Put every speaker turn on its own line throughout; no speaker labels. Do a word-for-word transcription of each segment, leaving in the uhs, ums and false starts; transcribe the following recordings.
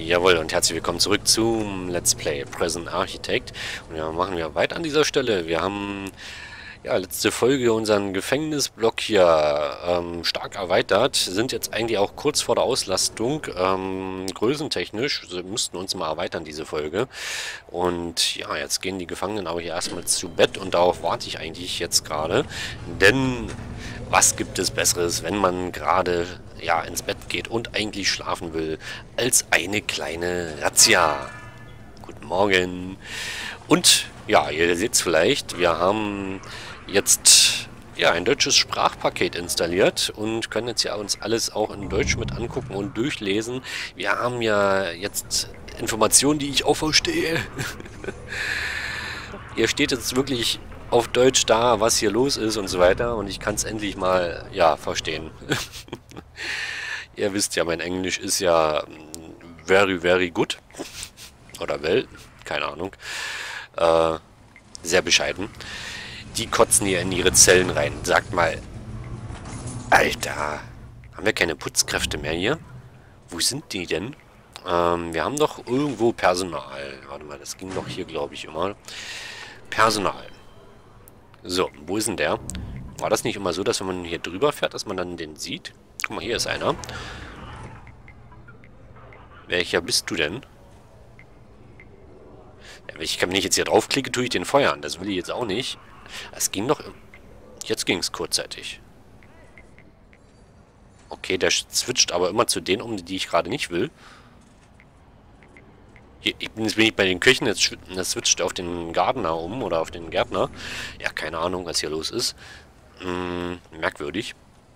Jawohl, und herzlich willkommen zurück zum Let's Play Prison Architect. Und ja, machen wir weiter an dieser Stelle. Wir haben ja letzte Folge unseren Gefängnisblock hier ähm, stark erweitert. Sind jetzt eigentlich auch kurz vor der Auslastung. Ähm, größentechnisch wir müssten uns mal erweitern, diese Folge. Und ja, jetzt gehen die Gefangenen aber hier erstmal zu Bett und darauf warte ich eigentlich jetzt gerade. Denn was gibt es Besseres, wenn man gerade ja ins Bett geht und eigentlich schlafen will, als eine kleine Razzia. Guten Morgen. Und ja, ihr seht es vielleicht, wir haben jetzt ja ein deutsches Sprachpaket installiert und können jetzt ja uns alles auch in Deutsch mit angucken und durchlesen. Wir haben ja jetzt Informationen, die ich auch verstehe. Hier steht jetzt wirklich auf Deutsch da, was hier los ist und so weiter. Und ich kann es endlich mal, ja, verstehen. Ihr wisst ja, mein Englisch ist ja very, very good. Oder well, keine Ahnung. Äh, sehr bescheiden. Die kotzen hier in ihre Zellen rein. Sagt mal, Alter, haben wir keine Putzkräfte mehr hier? Wo sind die denn? Ähm, wir haben doch irgendwo Personal. Warte mal, das ging doch hier, glaube ich, immer. Personal. So, wo ist denn der? War das nicht immer so, dass wenn man hier drüber fährt, dass man dann den sieht? Guck mal, hier ist einer. Welcher bist du denn? Ja, wenn ich, wenn ich jetzt hier draufklicke, tue ich den feuern. Das will ich jetzt auch nicht. Es ging doch... Jetzt ging es kurzzeitig. Okay, der switcht aber immer zu denen um, die ich gerade nicht will. Hier, ich bin, jetzt bin ich bei den Köchen, jetzt das switcht auf den Gardener um oder auf den Gärtner. Ja, keine Ahnung, was hier los ist. Hm, merkwürdig.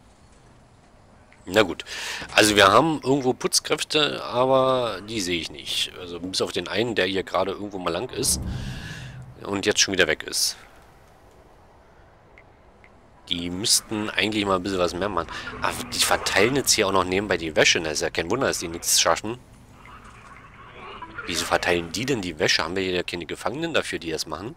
Na gut. Also wir haben irgendwo Putzkräfte, aber die sehe ich nicht. Also bis auf den einen, der hier gerade irgendwo mal lang ist und jetzt schon wieder weg ist. Die müssten eigentlich mal ein bisschen was mehr machen. Aber die verteilen jetzt hier auch noch nebenbei die Wäsche. Das ist ja kein Wunder, dass die nichts schaffen. Wieso verteilen die denn die Wäsche? Haben wir hier keine Gefangenen dafür, die das machen?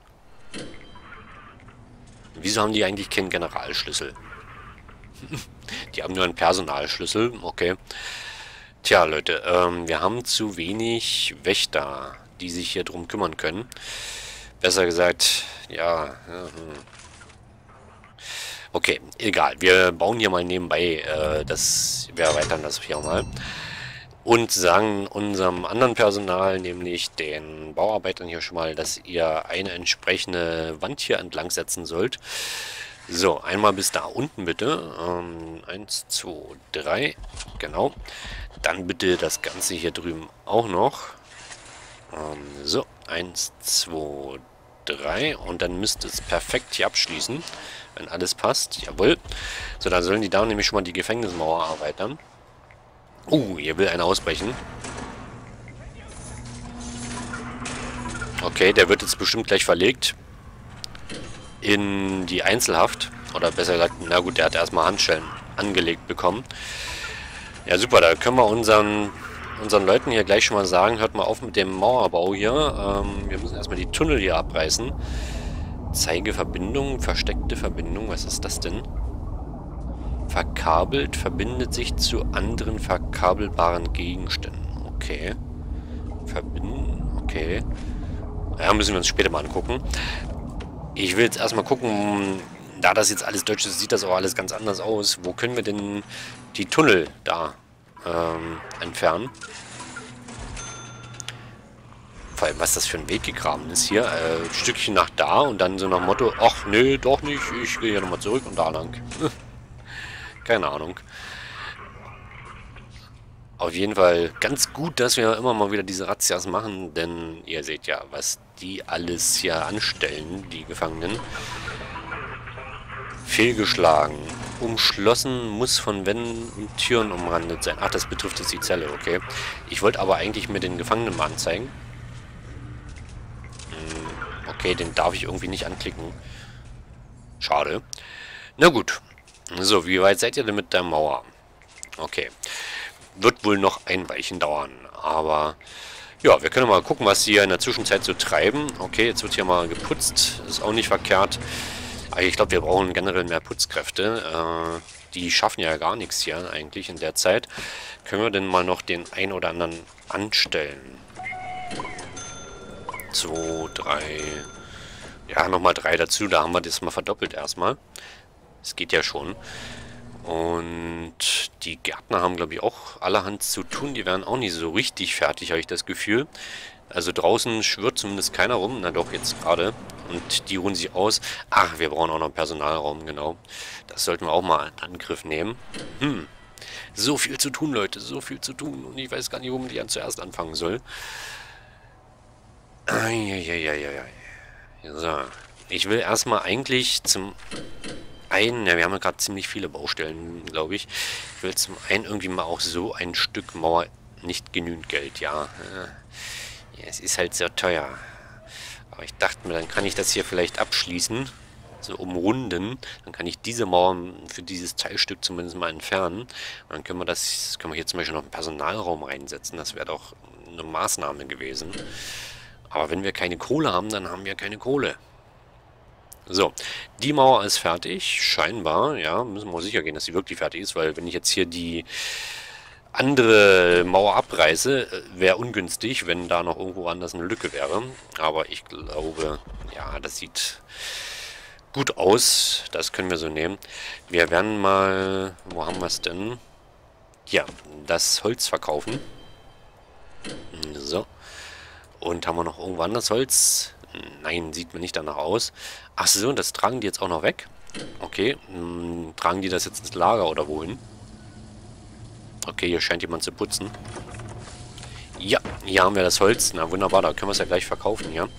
Wieso haben die eigentlich keinen Generalschlüssel? Die haben nur einen Personalschlüssel. Okay. Tja, Leute, ähm, wir haben zu wenig Wächter, die sich hier drum kümmern können. Besser gesagt, ja... Okay, egal. Wir bauen hier mal nebenbei äh, das... Wir erweitern das hier mal. Und sagen unserem anderen Personal, nämlich den Bauarbeitern hier schon mal, dass ihr eine entsprechende Wand hier entlang setzen sollt. So, einmal bis da unten bitte. Ähm, eins, zwei, drei. Genau. Dann bitte das Ganze hier drüben auch noch. Ähm, so, eins, zwei, drei. Und dann müsste es perfekt hier abschließen, wenn alles passt. Jawohl. So, dann sollen die da nämlich schon mal die Gefängnismauer erweitern. Uh, hier will einer ausbrechen. Okay, der wird jetzt bestimmt gleich verlegt. In die Einzelhaft. Oder besser gesagt, na gut, der hat erstmal Handschellen angelegt bekommen. Ja, super, da können wir unseren, unseren Leuten hier gleich schon mal sagen, hört mal auf mit dem Mauerbau hier. Ähm, wir müssen erstmal die Tunnel hier abreißen. Zeige Verbindung, versteckte Verbindung, was ist das denn? Verkabelt, verbindet sich zu anderen verkabelbaren Gegenständen. Okay. Verbinden, okay. Ja, müssen wir uns später mal angucken. Ich will jetzt erstmal gucken, da das jetzt alles Deutsch ist, sieht das auch alles ganz anders aus. Wo können wir denn die Tunnel da ähm, entfernen? Vor allem, was das für ein Weg gegraben ist hier. Äh, ein Stückchen nach da und dann so nach dem Motto, ach nee, doch nicht, ich gehe hier nochmal zurück und da lang. Keine Ahnung. Auf jeden Fall ganz gut, dass wir immer mal wieder diese Razzias machen, denn ihr seht ja, was die alles hier anstellen, die Gefangenen. Fehlgeschlagen. Umschlossen, muss von Wänden und Türen umrandet sein. Ach, das betrifft jetzt die Zelle, okay. Ich wollte aber eigentlich mir den Gefangenen mal anzeigen. Hm, okay, den darf ich irgendwie nicht anklicken. Schade. Na gut. So, wie weit seid ihr denn mit der Mauer? Okay. Wird wohl noch ein Weilchen dauern, aber ja, wir können mal gucken, was sie hier in der Zwischenzeit so treiben. Okay, jetzt wird hier mal geputzt, ist auch nicht verkehrt. Aber ich glaube, wir brauchen generell mehr Putzkräfte. Äh, die schaffen ja gar nichts hier eigentlich in der Zeit. Können wir denn mal noch den ein oder anderen anstellen. Zwei, drei. Ja, nochmal drei dazu. Da haben wir das mal verdoppelt erstmal. Es geht ja schon. Und die Gärtner haben, glaube ich, auch allerhand zu tun. Die werden auch nicht so richtig fertig, habe ich das Gefühl. Also draußen schwirrt zumindest keiner rum. Na doch, jetzt gerade. Und die ruhen sich aus. Ach, wir brauchen auch noch einen Personalraum, genau. Das sollten wir auch mal in Angriff nehmen. Hm. So viel zu tun, Leute. So viel zu tun. Und ich weiß gar nicht, womit ich an zuerst anfangen soll. Eieieiei. So. Ich will erstmal eigentlich zum einen, ja, wir haben ja gerade ziemlich viele Baustellen, glaube ich. Ich will zum einen irgendwie mal auch so ein Stück Mauer, nicht genügend Geld, ja. Ja, es ist halt sehr teuer. Aber ich dachte mir, dann kann ich das hier vielleicht abschließen, so umrunden. Dann kann ich diese Mauer für dieses Teilstück zumindest mal entfernen. Und dann können wir das, können wir hier zum Beispiel noch einen Personalraum reinsetzen. Das wäre doch eine Maßnahme gewesen. Aber wenn wir keine Kohle haben, dann haben wir keine Kohle. So, die Mauer ist fertig, scheinbar, ja, müssen wir sicher gehen, dass sie wirklich fertig ist, weil wenn ich jetzt hier die andere Mauer abreiße, wäre ungünstig, wenn da noch irgendwo anders eine Lücke wäre. Aber ich glaube, ja, das sieht gut aus, das können wir so nehmen. Wir werden mal, wo haben wir es denn? Ja, das Holz verkaufen. So. Und haben wir noch irgendwo anders Holz? Nein, sieht mir nicht danach aus. Ach so, das tragen die jetzt auch noch weg? Okay, hm, tragen die das jetzt ins Lager oder wohin? Okay, hier scheint jemand zu putzen. Ja, hier haben wir das Holz. Na wunderbar, da können wir es ja gleich verkaufen hier.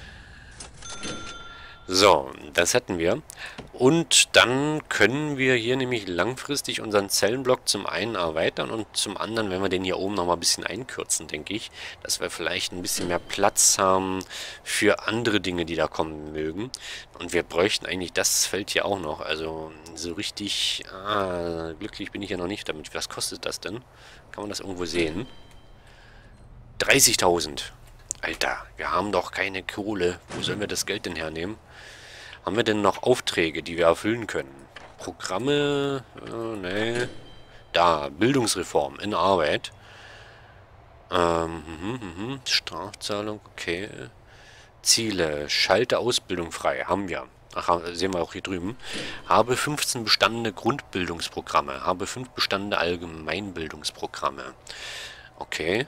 So, das hätten wir. Und dann können wir hier nämlich langfristig unseren Zellenblock zum einen erweitern und zum anderen, wenn wir den hier oben nochmal ein bisschen einkürzen, denke ich, dass wir vielleicht ein bisschen mehr Platz haben für andere Dinge, die da kommen mögen. Und wir bräuchten eigentlich das Feld hier auch noch. Also so richtig ah, glücklich bin ich ja noch nicht damit. Was kostet das denn? Kann man das irgendwo sehen? dreißigtausend. Alter, wir haben doch keine Kohle. Wo sollen wir das Geld denn hernehmen? Haben wir denn noch Aufträge, die wir erfüllen können? Programme? Äh, ne. Da, Bildungsreform in Arbeit. Ähm, mhm, mhm. Strafzahlung, okay. Ziele, schalte Ausbildung frei, haben wir. Ach, sehen wir auch hier drüben. Habe fünfzehn bestandene Grundbildungsprogramme. Habe fünf bestandene Allgemeinbildungsprogramme. Okay.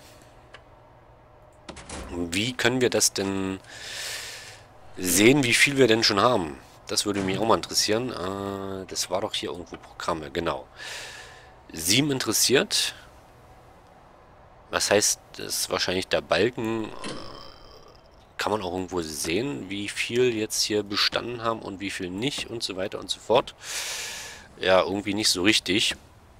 Wie können wir das denn sehen, wie viel wir denn schon haben? Das würde mich auch mal interessieren. Äh, das war doch hier irgendwo Programme, genau. Sieben interessiert. Was heißt, das ist wahrscheinlich der Balken. Kann man auch irgendwo sehen, wie viel jetzt hier bestanden haben und wie viel nicht und so weiter und so fort. Ja, irgendwie nicht so richtig.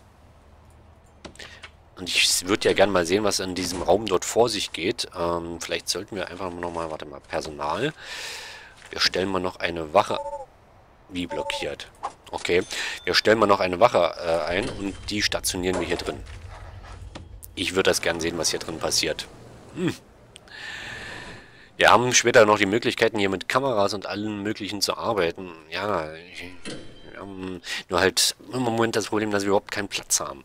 Und ich würde ja gerne mal sehen, was in diesem Raum dort vor sich geht. Ähm, vielleicht sollten wir einfach nochmal, warte mal, Personal. Wir stellen mal noch eine Wache. Wie blockiert? Okay. Wir stellen mal noch eine Wache äh, ein und die stationieren wir hier drin. Ich würde das gern sehen, was hier drin passiert. Hm. Wir haben später noch die Möglichkeiten, hier mit Kameras und allen möglichen zu arbeiten. Ja, wir haben nur halt im Moment das Problem, dass wir überhaupt keinen Platz haben.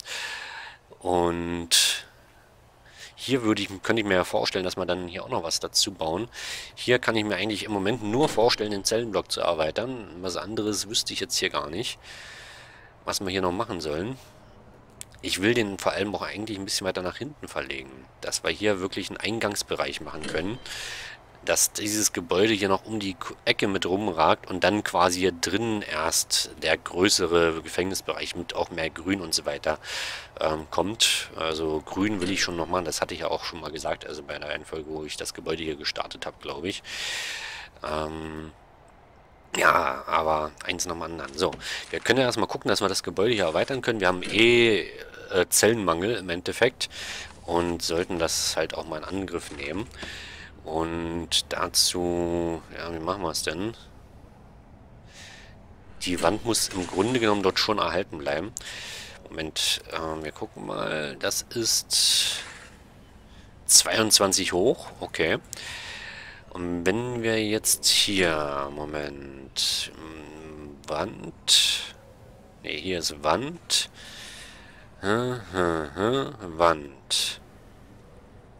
Und hier würde ich, könnte ich mir ja vorstellen, dass wir dann hier auch noch was dazu bauen. Hier kann ich mir eigentlich im Moment nur vorstellen, den Zellenblock zu erweitern. Was anderes wüsste ich jetzt hier gar nicht, was wir hier noch machen sollen. Ich will den vor allem auch eigentlich ein bisschen weiter nach hinten verlegen, dass wir hier wirklich einen Eingangsbereich machen können. Dass dieses Gebäude hier noch um die Ecke mit rumragt und dann quasi hier drinnen erst der größere Gefängnisbereich mit auch mehr Grün und so weiter ähm, kommt. Also Grün will ich schon noch machen, das hatte ich ja auch schon mal gesagt, also bei der Reihenfolge, wo ich das Gebäude hier gestartet habe, glaube ich. Ähm, ja, aber eins nach dem anderen. So, wir können ja erstmal gucken, dass wir das Gebäude hier erweitern können. Wir haben eh äh, Zellenmangel im Endeffekt und sollten das halt auch mal in Angriff nehmen. Und dazu, ja, wie machen wir es denn? Die Wand muss im Grunde genommen dort schon erhalten bleiben. Moment, äh, wir gucken mal. Das ist zweiundzwanzig hoch, okay. Und wenn wir jetzt hier, Moment, Wand, ne, hier ist Wand, hm, hm, hm, Wand.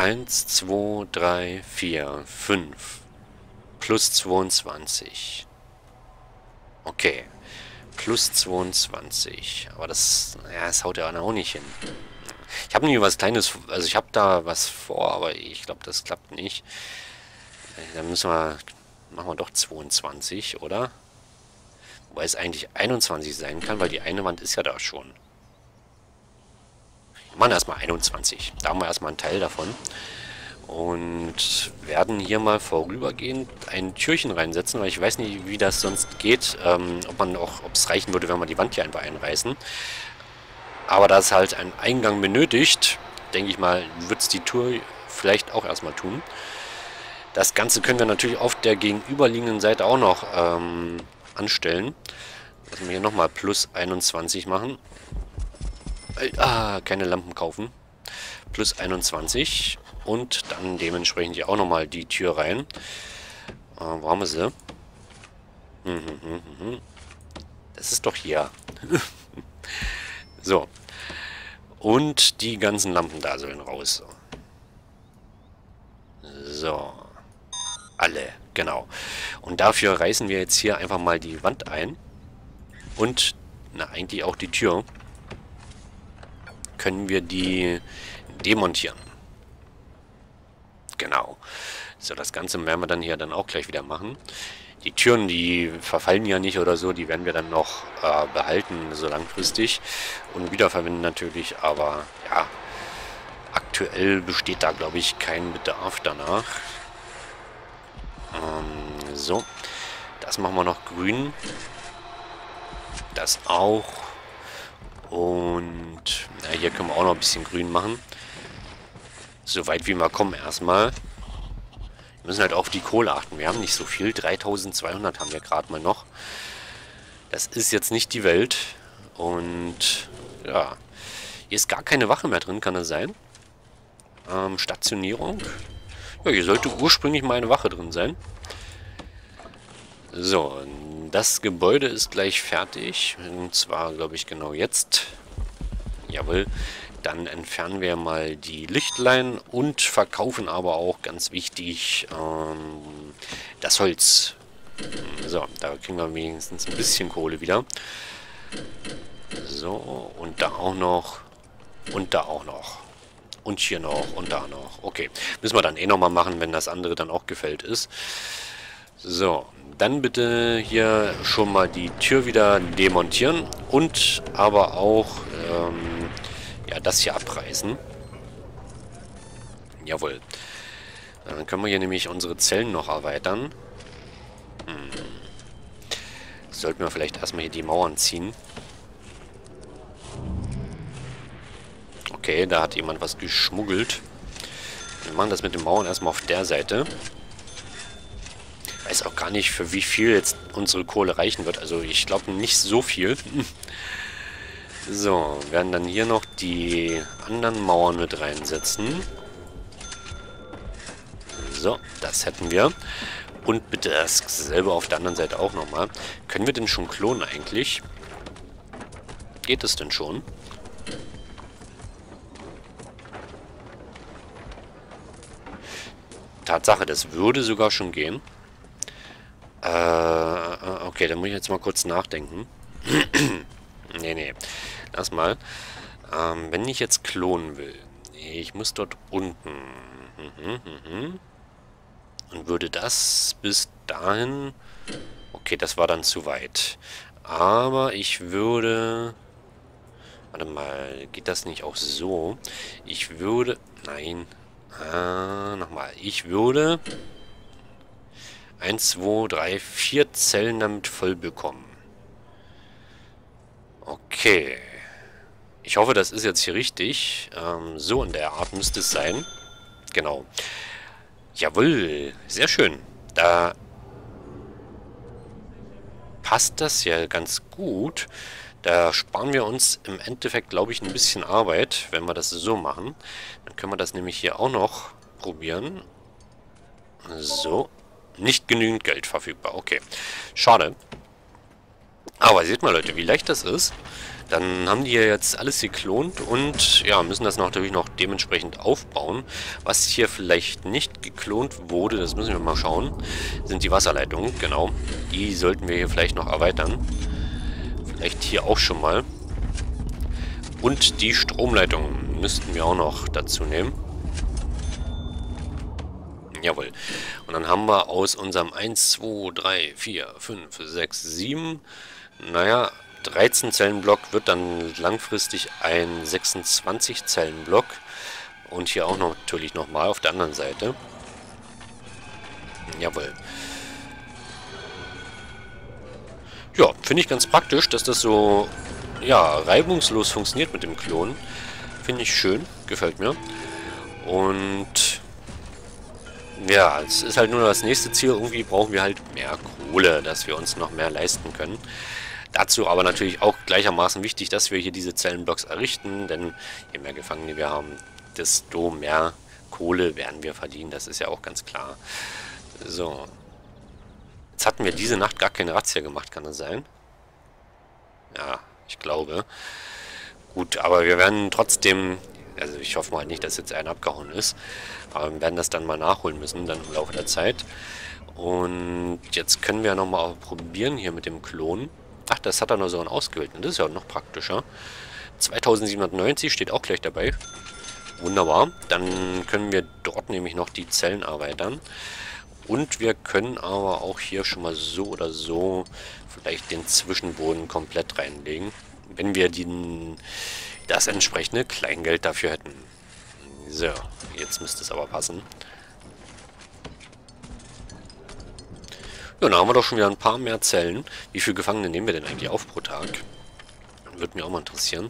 eins, zwei, drei, vier, fünf. Plus zweiundzwanzig. Okay. Plus zweiundzwanzig. Aber das, ja, das haut ja auch nicht hin. Ich habe nie was Kleines, also ich habe da was vor, aber ich glaube, das klappt nicht. Dann müssen wir, machen wir doch zweiundzwanzig, oder? Wobei es eigentlich einundzwanzig sein kann, weil die eine Wand ist ja da schon. Wir machen erstmal einundzwanzig. Da haben wir erstmal einen Teil davon. Und werden hier mal vorübergehend ein Türchen reinsetzen, weil ich weiß nicht, wie das sonst geht. Ähm, ob man auch, ob es reichen würde, wenn wir die Wand hier einfach einreißen. Aber da es halt einen Eingang benötigt, denke ich mal, wird es die Tür vielleicht auch erstmal tun. Das Ganze können wir natürlich auf der gegenüberliegenden Seite auch noch ähm, anstellen. Lassen wir hier nochmal plus einundzwanzig machen. Ah, keine Lampen kaufen. Plus einundzwanzig. Und dann dementsprechend hier auch nochmal die Tür rein. Äh, wo haben wir sie? Hm, hm, hm, hm. Das ist doch hier. So. Und die ganzen Lampen da sollen raus. So. Alle, genau. Und dafür reißen wir jetzt hier einfach mal die Wand ein. Und, na, eigentlich auch die Tür. Können wir die demontieren. Genau. So, das Ganze werden wir dann hier dann auch gleich wieder machen. Die Türen, die verfallen ja nicht oder so, die werden wir dann noch äh, behalten, so langfristig. Und wiederverwenden natürlich, aber ja, aktuell besteht da, glaube ich, kein Bedarf danach. Ähm, so, das machen wir noch grün. Das auch. Und na, hier können wir auch noch ein bisschen grün machen. Soweit wie wir kommen erstmal. Wir müssen halt auf die Kohle achten. Wir haben nicht so viel. dreitausendzweihundert haben wir gerade mal noch. Das ist jetzt nicht die Welt. Und ja, hier ist gar keine Wache mehr drin, kann das sein? Ähm, Stationierung. Ja, hier sollte ursprünglich mal eine Wache drin sein. So, das Gebäude ist gleich fertig. Und zwar, glaube ich, genau jetzt. Jawohl. Dann entfernen wir mal die Lichtlein und verkaufen aber auch, ganz wichtig, ähm, das Holz. So, da kriegen wir wenigstens ein bisschen Kohle wieder. So, und da auch noch. Und da auch noch. Und hier noch und da noch. Okay, müssen wir dann eh nochmal machen, wenn das andere dann auch gefällt ist. So, dann bitte hier schon mal die Tür wieder demontieren und aber auch ähm, ja, das hier abreißen. Jawohl. Dann können wir hier nämlich unsere Zellen noch erweitern. Hm. Sollten wir vielleicht erstmal hier die Mauern ziehen. Okay, da hat jemand was geschmuggelt. Wir machen das mit den Mauern erstmal auf der Seite. Ich weiß auch gar nicht, für wie viel jetzt unsere Kohle reichen wird. Also ich glaube nicht so viel. So, werden dann hier noch die anderen Mauern mit reinsetzen. So, das hätten wir. Und bitte dasselbe auf der anderen Seite auch nochmal. Können wir denn schon klonen eigentlich? Geht es denn schon? Tatsache, das würde sogar schon gehen. Äh, okay, dann muss ich jetzt mal kurz nachdenken. nee, nee. Lass mal. Ähm, wenn ich jetzt klonen will, ich muss dort unten. Mhm, mhm. Und würde das bis dahin... Okay, das war dann zu weit. Aber ich würde... Warte mal, geht das nicht auch so? Ich würde... Nein. Ah, nochmal. Ich würde... eins, zwei, drei, vier Zellen damit voll bekommen. Okay. Ich hoffe, das ist jetzt hier richtig. Ähm, so in der Art müsste es sein. Genau. Jawohl. Sehr schön. Da passt das ja ganz gut. Da sparen wir uns im Endeffekt, glaube ich, ein bisschen Arbeit, wenn wir das so machen. Dann können wir das nämlich hier auch noch probieren. So. Nicht genügend Geld verfügbar. Okay. Schade. Aber seht mal, Leute, wie leicht das ist. Dann haben die ja jetzt alles geklont und ja, müssen das natürlich noch dementsprechend aufbauen. Was hier vielleicht nicht geklont wurde, das müssen wir mal schauen, sind die Wasserleitungen, genau. Die sollten wir hier vielleicht noch erweitern. Vielleicht hier auch schon mal. Und die Stromleitungen müssten wir auch noch dazu nehmen. Jawohl. Und dann haben wir aus unserem eins, zwei, drei, vier, fünf, sechs, sieben, naja, dreizehn Zellenblock wird dann langfristig ein sechsundzwanzig Zellenblock. Und hier auch noch natürlich nochmal auf der anderen Seite. Jawohl. Ja, finde ich ganz praktisch, dass das so, ja, reibungslos funktioniert mit dem Klonen. Finde ich schön, gefällt mir. Und ja, es ist halt nur das nächste Ziel. Irgendwie brauchen wir halt mehr Kohle, dass wir uns noch mehr leisten können. Dazu aber natürlich auch gleichermaßen wichtig, dass wir hier diese Zellenblocks errichten, denn je mehr Gefangene wir haben, desto mehr Kohle werden wir verdienen. Das ist ja auch ganz klar. So. Jetzt hatten wir diese Nacht gar keine Razzia gemacht, kann das sein? Ja, ich glaube. Gut, aber wir werden trotzdem, also ich hoffe mal nicht, dass jetzt einer abgehauen ist, aber wir werden das dann mal nachholen müssen, dann im Laufe der Zeit. Und jetzt können wir nochmal probieren hier mit dem Klon. Ach, das hat er nur so einen ausgewählten. Das ist ja noch praktischer. zweitausendsiebenhundertneunzig steht auch gleich dabei. Wunderbar. Dann können wir dort nämlich noch die Zellen erweitern. Und wir können aber auch hier schon mal so oder so vielleicht den Zwischenboden komplett reinlegen. Wenn wir die, das entsprechende Kleingeld dafür hätten. So, jetzt müsste es aber passen. Ja, dann haben wir doch schon wieder ein paar mehr Zellen. Wie viele Gefangene nehmen wir denn eigentlich auf pro Tag? Würde mich auch mal interessieren.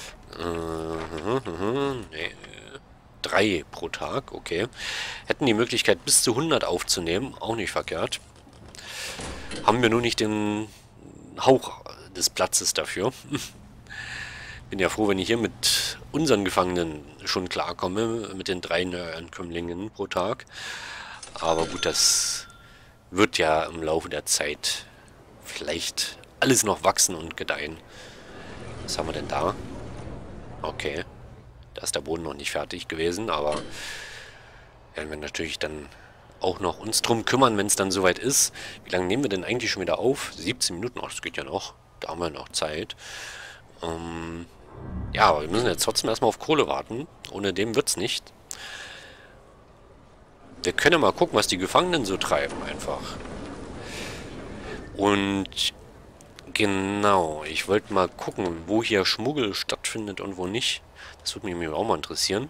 Äh, nee. Drei pro Tag, okay. Hätten die Möglichkeit bis zu hundert aufzunehmen, auch nicht verkehrt. Haben wir nur nicht den Hauch des Platzes dafür. Bin ja froh, wenn ich hier mit unseren Gefangenen schon klarkomme, mit den drei Neuankömmlingen pro Tag. Aber gut, das wird ja im Laufe der Zeit vielleicht alles noch wachsen und gedeihen. Was haben wir denn da? Okay. Da ist der Boden noch nicht fertig gewesen, aber werden wir natürlich dann auch noch uns drum kümmern, wenn es dann soweit ist. Wie lange nehmen wir denn eigentlich schon wieder auf? siebzehn Minuten, ach, das geht ja noch. Da haben wir noch Zeit. Ähm, ja, aber wir müssen jetzt trotzdem erstmal auf Kohle warten. Ohne dem wird es nicht. Wir können ja mal gucken, was die Gefangenen so treiben, einfach. Und genau, ich wollte mal gucken, wo hier Schmuggel stattfindet und wo nicht. Das würde mich auch mal interessieren.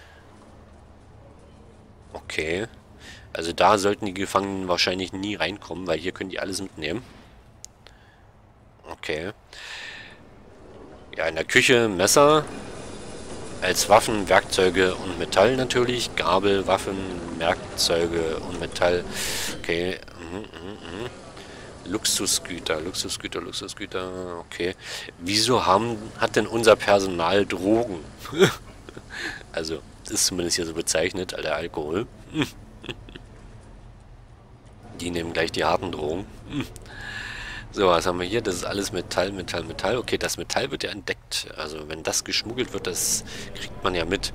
Okay. Also da sollten die Gefangenen wahrscheinlich nie reinkommen, weil hier können die alles mitnehmen. Okay. Ja, in der Küche Messer. Als Waffen, Werkzeuge und Metall natürlich. Gabel, Waffen, Werkzeuge und Metall. Okay. Mhm, mhm, mhm. Luxusgüter, Luxusgüter, Luxusgüter, okay. Wieso haben, hat denn unser Personal Drogen? Also, das ist zumindest hier so bezeichnet, alter Alkohol. Die nehmen gleich die harten Drogen. So, was haben wir hier? Das ist alles Metall, Metall, Metall. Okay, das Metall wird ja entdeckt. Also, wenn das geschmuggelt wird, das kriegt man ja mit.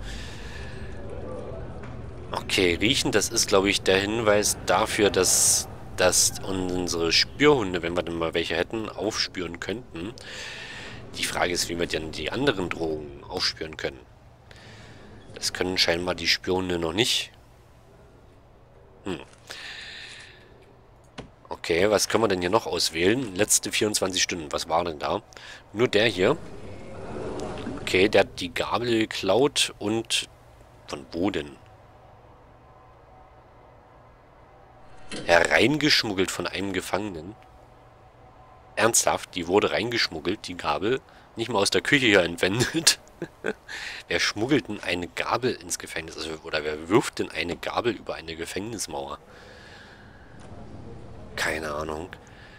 Okay, riechen, das ist, glaube ich, der Hinweis dafür, dass dass unsere Spürhunde, wenn wir denn mal welche hätten, aufspüren könnten. Die Frage ist, wie wir denn die anderen Drogen aufspüren können. Das können scheinbar die Spürhunde noch nicht. Hm. Okay, was können wir denn hier noch auswählen? Letzte vierundzwanzig Stunden, was war denn da? Nur der hier. Okay, der hat die Gabel geklaut und... Von wo denn? Hereingeschmuggelt von einem Gefangenen. Ernsthaft, die wurde reingeschmuggelt, die Gabel. Nicht mal aus der Küche hier entwendet. Wer schmuggelt denn eine Gabel ins Gefängnis? Also, oder wer wirft denn eine Gabel über eine Gefängnismauer? Keine Ahnung.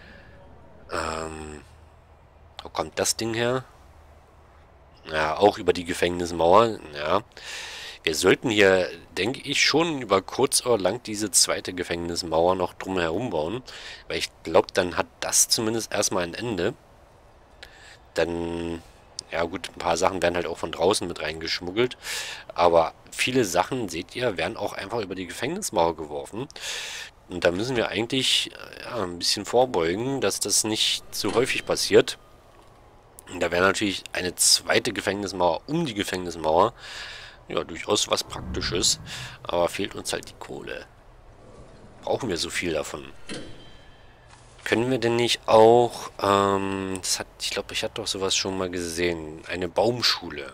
Ähm, wo kommt das Ding her? Ja, auch über die Gefängnismauer. Ja. Wir sollten hier, denke ich, schon über kurz oder lang diese zweite Gefängnismauer noch drumherum bauen. Weil ich glaube, dann hat das zumindest erstmal ein Ende. Dann Ja gut, ein paar Sachen werden halt auch von draußen mit reingeschmuggelt. Aber viele Sachen, seht ihr, werden auch einfach über die Gefängnismauer geworfen. Und da müssen wir eigentlich äh, ja, ein bisschen vorbeugen, dass das nicht zu häufig passiert. Und da wäre natürlich eine zweite Gefängnismauer um die Gefängnismauer ja durchaus was Praktisches. Aber fehlt uns halt die Kohle. Brauchen wir so viel davon? Können wir denn nicht auch, ähm, das hat, ich glaube, ich hatte doch sowas schon mal gesehen, eine Baumschule.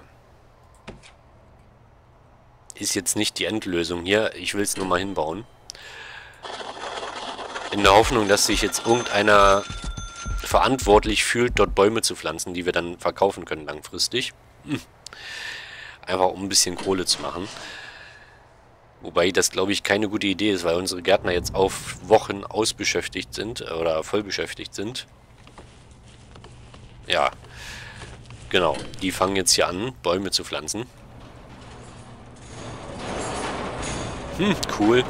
Ist jetzt nicht die Endlösung hier, ich will es nur mal hinbauen. In der Hoffnung, dass sich jetzt irgendeiner verantwortlich fühlt, dort Bäume zu pflanzen, die wir dann verkaufen können langfristig. Hm. Einfach um ein bisschen Kohle zu machen. Wobei das, glaube ich, keine gute Idee ist, weil unsere Gärtner jetzt auf Wochen ausbeschäftigt sind oder voll beschäftigt sind. Ja, genau. Die fangen jetzt hier an, Bäume zu pflanzen. Hm, cool.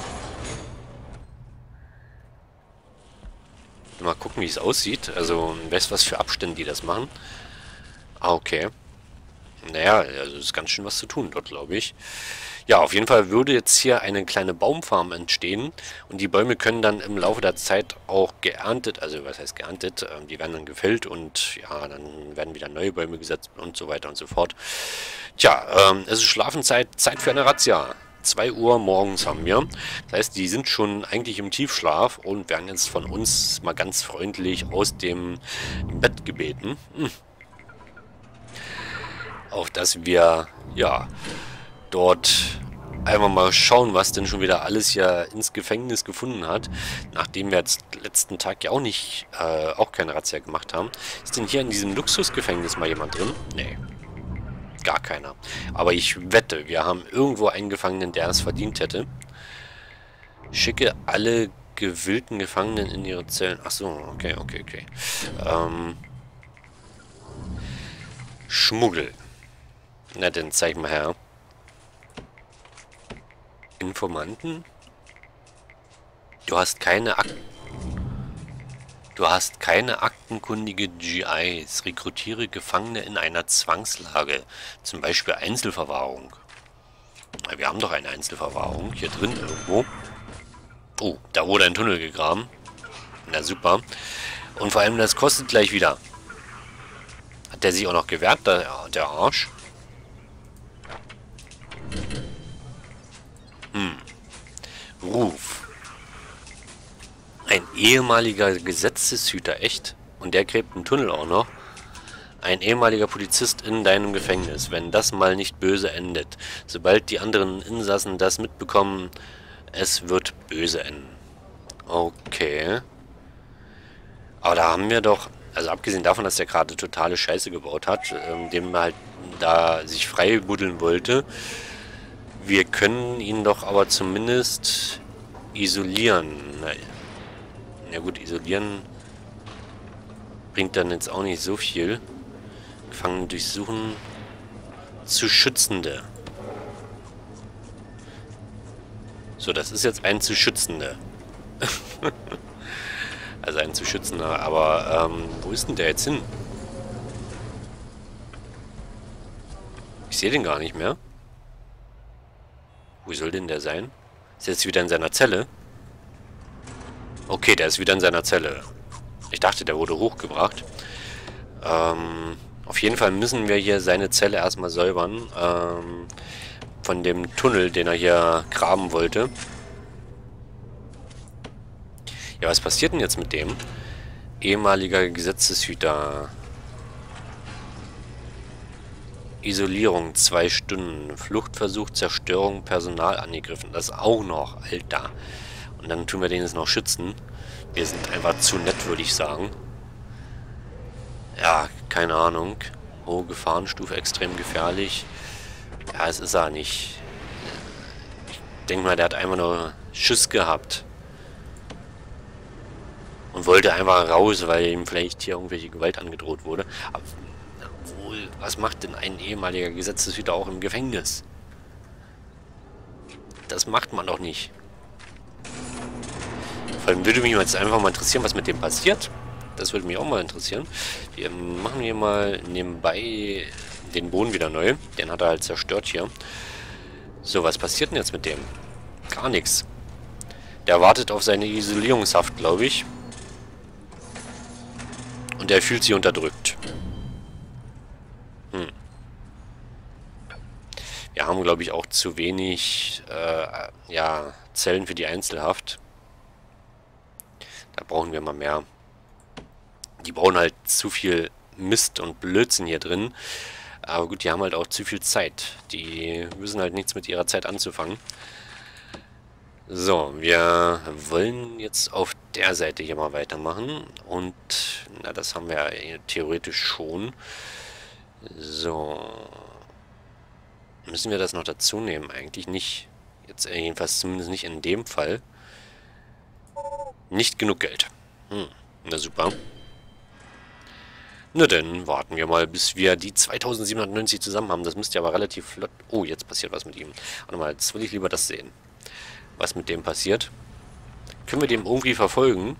Mal gucken, wie es aussieht. Also, weißt du, was für Abstände die das machen? Ah, okay. Naja, also ist ganz schön was zu tun dort, glaube ich. Ja, auf jeden Fall würde jetzt hier eine kleine Baumfarm entstehen und die Bäume können dann im Laufe der Zeit auch geerntet, also was heißt geerntet, ähm, die werden dann gefällt und ja, dann werden wieder neue Bäume gesetzt und so weiter und so fort. Tja, ähm, es ist Schlafenszeit, Zeit für eine Razzia. zwei Uhr morgens haben wir. Das heißt, die sind schon eigentlich im Tiefschlaf und werden jetzt von uns mal ganz freundlich aus dem Bett gebeten. Hm. Auf dass wir, ja, dort einfach mal schauen, was denn schon wieder alles ja ins Gefängnis gefunden hat, nachdem wir jetzt letzten Tag ja auch nicht, äh, auch keine Razzia gemacht haben. Ist denn hier in diesem Luxusgefängnis mal jemand drin? Nee, gar keiner. Aber ich wette, wir haben irgendwo einen Gefangenen, der es verdient hätte. Schicke alle gewillten Gefangenen in ihre Zellen. Ach so, okay, okay, okay. Ähm, Schmuggel. Na, dann zeig mal her. Informanten? Du hast keine Ak Du hast keine aktenkundige G Is. Rekrutiere Gefangene in einer Zwangslage. Zum Beispiel Einzelverwahrung. Na, wir haben doch eine Einzelverwahrung. Hier drin irgendwo. Oh, da wurde ein Tunnel gegraben. Na super. Und vor allem, das kostet gleich wieder. Hat der sich auch noch gewehrt, der, der Arsch? Hm. Ruf. Ein ehemaliger Gesetzeshüter, echt? Und der gräbt einen Tunnel auch noch? Ein ehemaliger Polizist in deinem Gefängnis, wenn das mal nicht böse endet. Sobald die anderen Insassen das mitbekommen, es wird böse enden. Okay. Aber da haben wir doch, also abgesehen davon, dass der gerade totale Scheiße gebaut hat, ähm, dem halt da sich frei buddeln wollte, wir können ihn doch aber zumindest isolieren. Na, ja gut, isolieren bringt dann jetzt auch nicht so viel. Gefangene durchsuchen. Zu Schützende. So, das ist jetzt ein zu Schützende. Also ein zu Schützender. Aber ähm, wo ist denn der jetzt hin? Ich sehe den gar nicht mehr. Wo soll denn der sein? Ist er jetzt wieder in seiner Zelle? Okay, der ist wieder in seiner Zelle. Ich dachte, der wurde hochgebracht. Ähm, auf jeden Fall müssen wir hier seine Zelle erstmal säubern. Ähm, von dem Tunnel, den er hier graben wollte. Ja, was passiert denn jetzt mit dem? Ehemaliger Gesetzeshüter. Isolierung, zwei Stunden. Fluchtversuch, Zerstörung, Personal angegriffen. Das auch noch, Alter. Und dann tun wir den jetzt noch schützen. Wir sind einfach zu nett, würde ich sagen. Ja, keine Ahnung. Hohe Gefahrenstufe, extrem gefährlich. Ja, es ist er nicht. Ich denke mal, der hat einfach nur Schiss gehabt. Und wollte einfach raus, weil ihm vielleicht hier irgendwelche Gewalt angedroht wurde. Aber wohl, was macht denn ein ehemaliger Gesetzeshüter auch im Gefängnis? Das macht man doch nicht. Vor allem würde mich jetzt einfach mal interessieren, was mit dem passiert. Das würde mich auch mal interessieren. Wir machen hier mal nebenbei den Boden wieder neu. Den hat er halt zerstört hier. So, was passiert denn jetzt mit dem? Gar nichts. Der wartet auf seine Isolierungshaft, glaube ich. Und er fühlt sich unterdrückt. Hm. Wir haben, glaube ich, auch zu wenig äh, ja, Zellen für die Einzelhaft. Da brauchen wir mal mehr. Die bauen halt zu viel Mist und Blödsinn hier drin. Aber gut, die haben halt auch zu viel Zeit. Die wissen halt nichts mit ihrer Zeit anzufangen. So, wir wollen jetzt auf der Seite hier mal weitermachen. Und, na, das haben wir ja theoretisch schon. So. Müssen wir das noch dazu nehmen? Eigentlich nicht. Jetzt jedenfalls zumindest nicht in dem Fall. Nicht genug Geld. Hm, na super. Na dann warten wir mal, bis wir die zweitausendsiebenhundertneunzig zusammen haben. Das müsste ja aber relativ flott... Oh, jetzt passiert was mit ihm. Warte mal, jetzt will ich lieber das sehen. Was mit dem passiert. Können wir dem irgendwie verfolgen?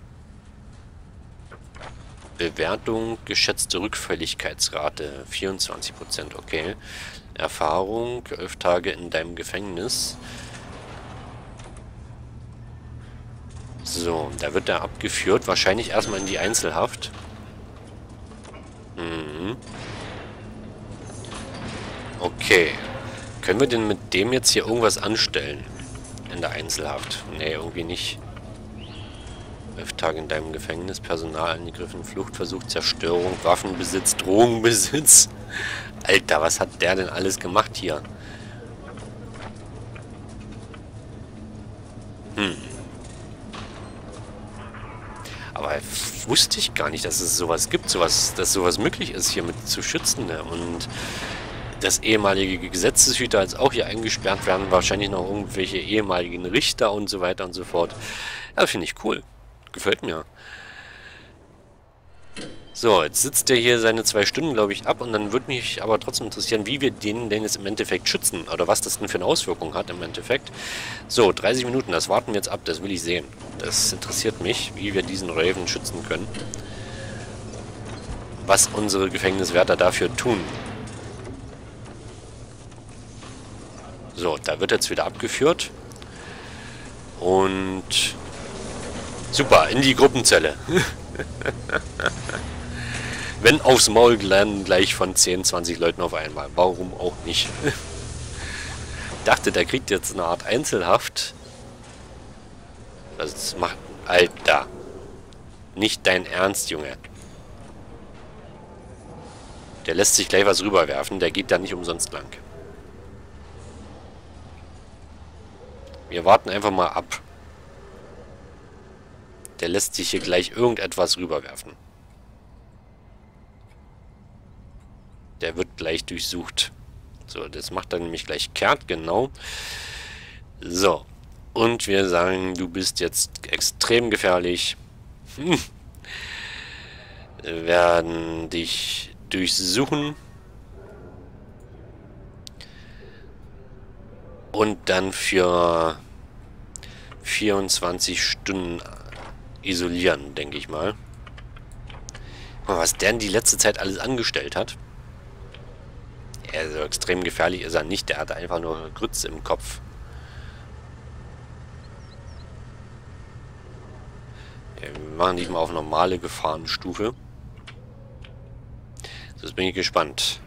Bewertung, geschätzte Rückfälligkeitsrate, vierundzwanzig Prozent, okay. Erfahrung, elf Tage in deinem Gefängnis. So, da wird er abgeführt. Wahrscheinlich erstmal in die Einzelhaft. Mhm. Okay. Können wir denn mit dem jetzt hier irgendwas anstellen? In der Einzelhaft? Nee, irgendwie nicht. elf Tage in deinem Gefängnis, Personal angegriffen, Fluchtversuch, Zerstörung, Waffenbesitz, Drogenbesitz. Alter, was hat der denn alles gemacht hier? Hm. Aber wusste ich gar nicht, dass es sowas gibt, sowas, dass sowas möglich ist, hier mit zu schützen. Ne? Und dass ehemalige Gesetzeshüter jetzt auch hier eingesperrt werden, wahrscheinlich noch irgendwelche ehemaligen Richter und so weiter und so fort. Ja, finde ich cool. Gefällt mir. So, jetzt sitzt der hier seine zwei Stunden, glaube ich, ab und dann würde mich aber trotzdem interessieren, wie wir den denn jetzt im Endeffekt schützen oder was das denn für eine Auswirkung hat im Endeffekt. So, dreißig Minuten, das warten wir jetzt ab, das will ich sehen. Das interessiert mich, wie wir diesen Raven schützen können. Was unsere Gefängniswärter dafür tun. So, da wird jetzt wieder abgeführt. Und... super, in die Gruppenzelle. Wenn aufs Maul lernen gleich von zehn, zwanzig Leuten auf einmal. Warum auch nicht? Ich dachte, der kriegt jetzt eine Art Einzelhaft. Das macht... Alter. Nicht dein Ernst, Junge. Der lässt sich gleich was rüberwerfen. Der geht da nicht umsonst lang. Wir warten einfach mal ab. Der lässt sich hier gleich irgendetwas rüberwerfen. Der wird gleich durchsucht. So, das macht er nämlich gleich kehrt, genau. So. Und wir sagen, du bist jetzt extrem gefährlich. Hm. Wir werden dich durchsuchen. Und dann für vierundzwanzig Stunden isolieren, denke ich mal. Was der in die letzte Zeit alles angestellt hat. Also extrem gefährlich ist er nicht. Der hat einfach nur Grütze im Kopf. Ja, wir machen dich mal auf normale Gefahrenstufe. Jetzt bin ich gespannt.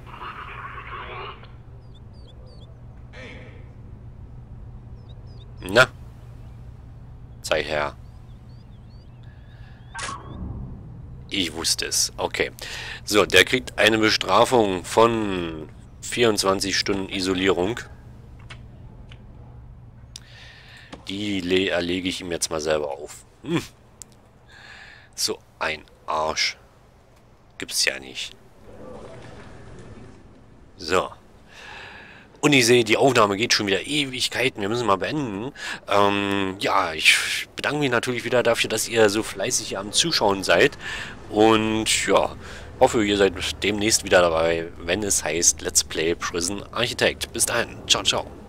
Na? Zeig her. Ich wusste es. Okay. So, der kriegt eine Bestrafung von vierundzwanzig Stunden Isolierung. Die erlege ich ihm jetzt mal selber auf. Hm. So ein Arsch. Gibt's ja nicht. So. Und ich sehe, die Aufnahme geht schon wieder Ewigkeiten. Wir müssen mal beenden. Ähm, ja, ich bedanke mich natürlich wieder dafür, dass ihr so fleißig hier am Zuschauen seid. Und ja, hoffe, ihr seid demnächst wieder dabei, wenn es heißt Let's Play Prison Architect. Bis dahin. Ciao, ciao.